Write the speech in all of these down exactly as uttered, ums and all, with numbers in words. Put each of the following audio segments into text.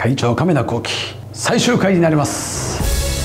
会長亀田光輝最終回になります。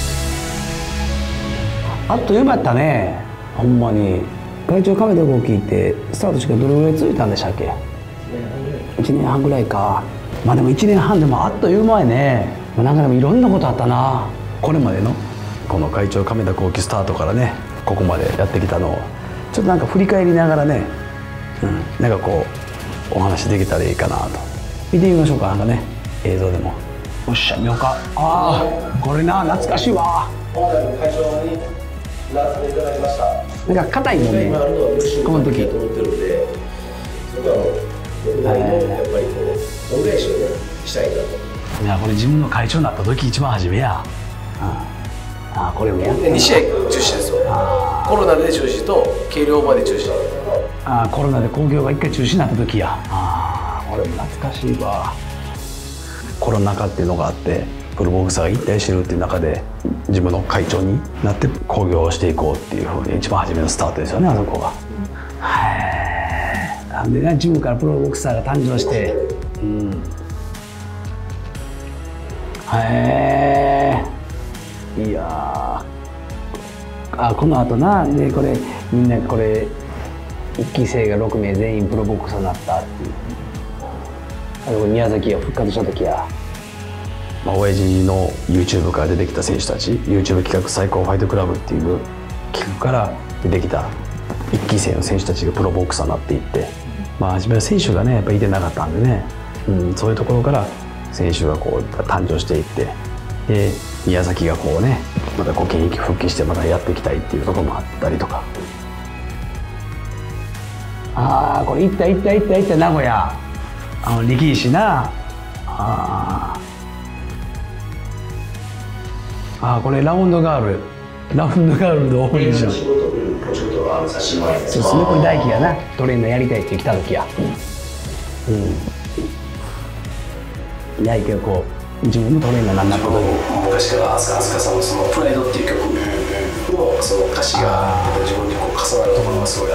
あっという間やったね、ほんまに。会長亀田光輝ってスタートしてどれぐらい続いたんでしたっけ？いちねんはんぐらいか。まあでもいちねんはんでもあっという間やね。なんかでもいろんなことあったな。これまでのこの会長亀田光輝スタートからね、ここまでやってきたのをちょっとなんか振り返りながらね、うん、なんかこうお話できたらいいかなと。見てみましょうか、なんかね、映像でも。よっしゃ、見ようか。ああ、これな、懐かしいわ。 今回の会長にならせていただきました。 なんか硬いもんね、この時。 と思ってるんで、そこは僕なりのやっぱりこう恩返しをねしたいなと。 いや、これ自分の会長になった時一番初めや。ああ、これもやってに試合中止ですよ。コロナで中止と軽量馬で中止。 ああ、コロナで興行が一回中止になった時や。ああ、これも懐かしいわ。コロナ禍っていうのがあって、プロボクサーが引退してるっていう中で自分の会長になって興行をしていこうっていうふうに一番初めのスタートですよね、あそこが。へえ。なんでね、ジムからプロボクサーが誕生して、うん、へえ。いやー、あ、このあとな、でこれみんなこれいっき生がろくめい全員プロボクサーになったっていう。あの宮崎が復活した時や。まあ、親父の YouTube から出てきた選手たち、 YouTube 企画最高ファイトクラブっていう企画から出てきたいっき生の選手たちがプロボクサーになっていって、まあ初めは選手がねやっぱりいてなかったんでね、うん、そういうところから選手がこう誕生していって、で宮崎がこうねまたこう現役復帰してまたやっていきたいっていうところもあったりとか。ああ、これ行った行った行った行った名古屋、あの力石な。ああああ、これラウンドガール、ラウンドガールで多いじゃん。そうですね、これ大輝がなトレーナーやりたいって来た時や。うん、大輝がこう自分のトレーナーになった時、 昔から飛鳥さんのそのプライドっていう曲のその歌詞が自分にこう重なるところがすごいあって、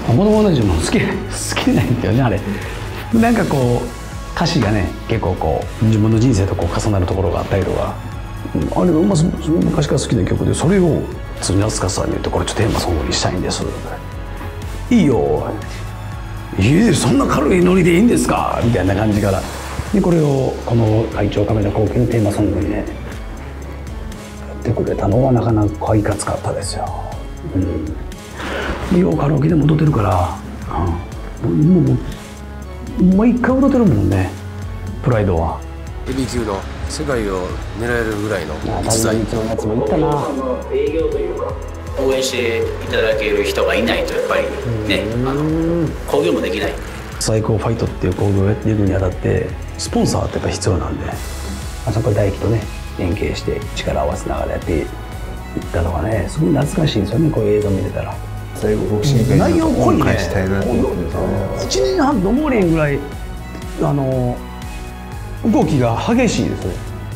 もともと自分好き好きなんだよね、あれ。なんかこう歌詞がね結構こう自分の人生とこう重なるところがあったりとか。あれがまず昔から好きな曲で、それを辻飛鳥さんに言って、これちょっとテーマソングにしたいんです。いいよ、いい、そんな軽いノリでいいんですかみたいな感じから、でこれをこの会長亀田光輝のテーマソングにねやってくれたのはなかなかいかつかったですよ。うん、ようカラオケでも踊ってるから、うん、もう毎回踊ってるもんね、プライドは。 ヘビー級の世界を狙えるぐらいの逸材。のやつもいったな。 営業というか応援していただける人がいないとやっぱりね、あの興行もできない。 最高ファイトっていう興行をやっていくにあたってスポンサーってやっぱ必要なんで、あそこ大輝とね連携して力を合わせながらやっていったのがねすごい懐かしいんですよね、こういう映像見てたら。 最後ボクシング界に恩返したいなと思ってますね。 いちねんはんと思うれんぐらいあの動きが激しいですね。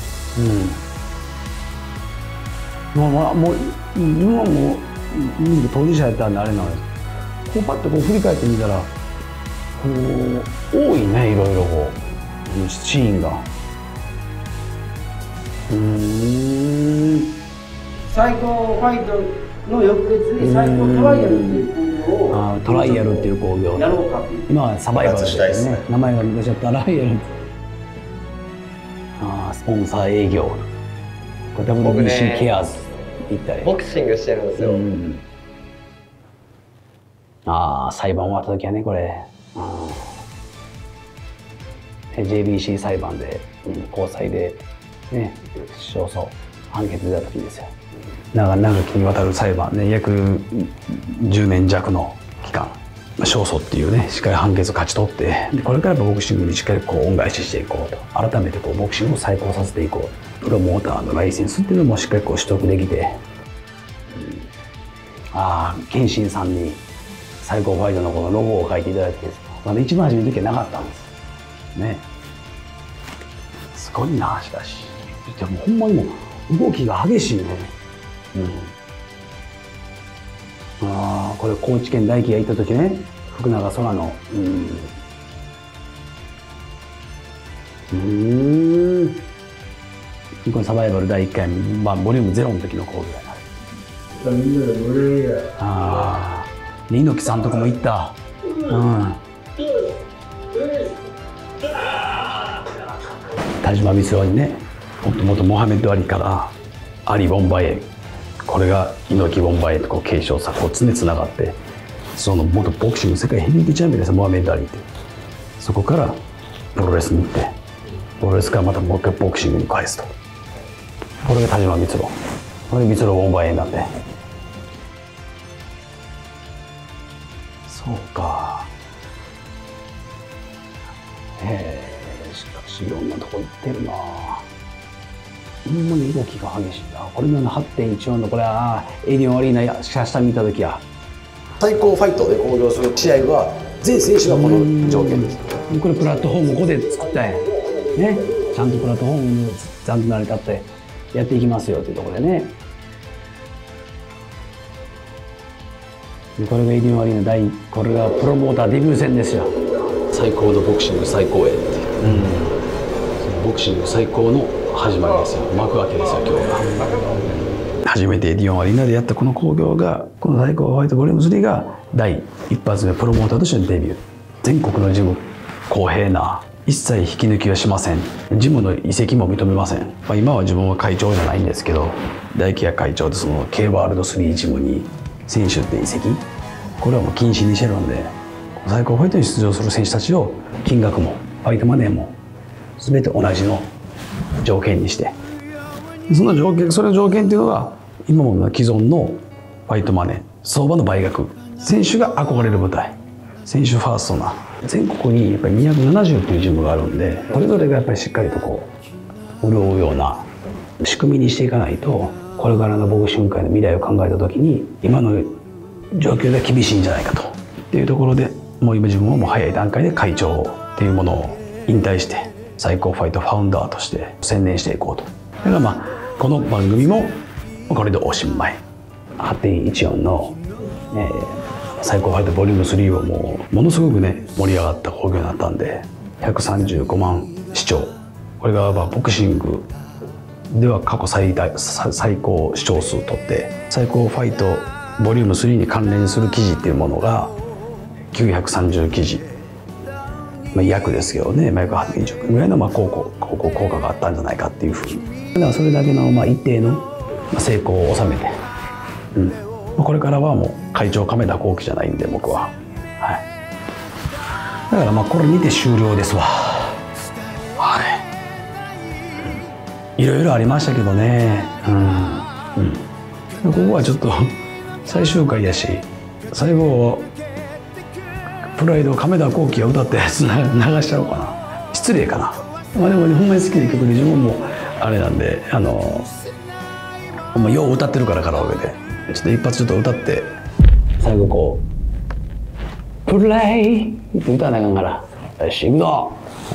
うん。まあまあもう今もう当事者やったんであれなんです。こうパッとこう振り返ってみたら、こう多いね、いろいろこうシーンが。うーん。 最高ファイトの翌月に最高トライアルっていう興行を、 あ、トライアルっていう興行。 やろうかっていう。 今はサバイバルですね。名前が出ちゃったトライアル。スポンサー営業、ダブリュービーシー ケアーズ行ったり、 ボクシングしてるんですよ。うん、 ああ、裁判終わった時はね、これ、うん、ジェイビーシー 裁判で、うん、高裁でね勝訴判決出た時ですよ。長長きにわたる裁判ね、約じゅうねんじゃくの期間勝訴っていうねしっかり判決を勝ち取って、でこれからやっぱボクシングにしっかりこう恩返ししていこうと、改めてこうボクシングを再興させていこう、プロモーターのライセンスっていうのもしっかりこう取得できて、うん、ああ謙信さんに最高ファイトのこのロゴを書いていただいて、まだ一番初めの時はなかったんですね。すごいな。しかしでもほんまにもう動きが激しいね。うん、ああ、これ高知県大輝が行った時ね、福永空の、うん、うーん、 このサバイバルだいいっかい、まあ、ボリュームゼロの時の講義だな。 みんなで盛り上げや。 ああ、猪木さんとこも行った。うん。田島光郎にね、もともとモハメッド・アリからアリ・ボンバイエ、これが猪木・ボンバイエとこう継承さ、こう常つながって、その元ボクシング世界ヘビー級チャンピオンですよ、モハメッド・アリって。そこからプロレスに行って、プロレスからまたもう一回ボクシングに返すと。これが田島光郎。これが光郎・ボンバイエなんで。そうか。へえ、しかしいろんなとこ行ってるな。ほんまに動きが激しいな。これの はってんいちよん のこれはエディオンアリーナや下見た時や。 最高ファイトで興行する試合は全選手がこの条件です。 これプラットフォームここで作ったんやね。ちゃんとプラットフォームちゃんと成り立ってやっていきますよっていうところでね。これがエディオンアリーナ第これがプロモーターデビュー戦ですよ。 最高のボクシング最高へっていう、うん、そのボクシング最高の始まりですよ。幕開けですよ今日が。 初めてエディオンアリーナでやったこの興行が、この最高ファイトボリュームスリーが第一発目プロモーターとしてのデビュー。全国のジム公平な、一切引き抜きはしません。ジムの移籍も認めません。まあ、今は自分は会長じゃないんですけど、大輝也会長でその K ワールドスリージムに選手って移籍、これはもう禁止にしてるんで、最高ファイトに出場する選手たちを金額もファイトマネーも全て同じの条件にして、その条件、それの条件っていうのが今も既存のファイトマネー、相場の倍額、選手が憧れる舞台、選手ファーストな全国にやっぱりにひゃくななじゅうっていうジムがあるんで、それぞれがやっぱりしっかりとこう潤うような仕組みにしていかないと、これからのボクシング界の未来を考えた時に今の状況では厳しいんじゃないかとっていうところで、もう今自分はもう早い段階で会長っていうものを引退して最高ファイトファウンダーとして専念していこうと。だからまあこの番組もこれでおしまい。 はってんいちよん の、えー、最高ファイトボリュームスリーはもうものすごくね盛り上がった興行になったんで、ひゃくさんじゅうごまん視聴、これがまあボクシングでは過去最大最高視聴数とって最高ファイトボリュームスリーに関連する記事っていうものがきゅうひゃくさんじゅう記事、まあ、約ですけどね、約はちじゅうぐらいのまあ効果、効果効果があったんじゃないかっていうふうに、だからそれだけのまあ一定の成功を収めて、うん、これからはもう会長亀田光輝じゃないんで僕は、はい、だからまあこれにて終了ですわ。はい、いろいろありましたけどね、うんうん、ここはちょっと最終回やし、最後プライド亀田光輝が歌ったやつ流しちゃおうかな。失礼かな。まあでもほんまに好きな曲で自分もあれなんで、あのほんまよう歌ってるからカラオケでちょっと一発ちょっと歌って最後こうプレイって歌わなあかんから、よし行くぞ。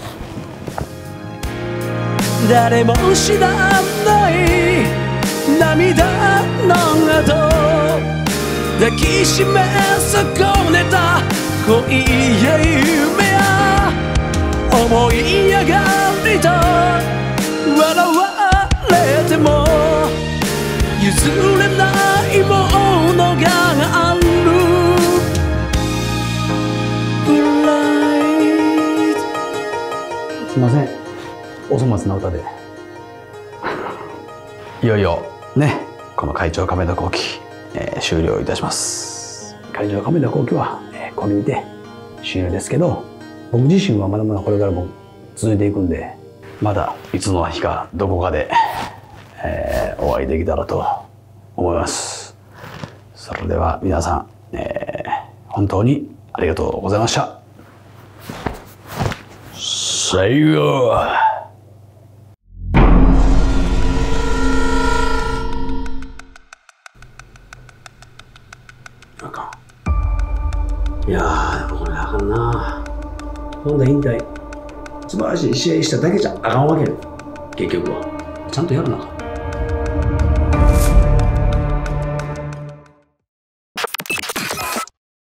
誰も知らない涙の後、抱きしめ損ねた恋や夢や思い上がりと笑われても譲れないものがある。 すいません、お粗末な歌でいよいよねこの会長亀田光輝、えー、終了いたします。会長亀田光輝は、えー、これにて終了ですけど、僕自身はまだまだこれからも続いていくんで、まだいつの日かどこかで、えー、お会いできたらと思います。それでは皆さん、えー、本当にありがとうございました。最後あかん。いやーでもこれあかんな。本田引退素晴らしい試合しただけじゃあかんわけよ。結局はちゃんとやらなあかん。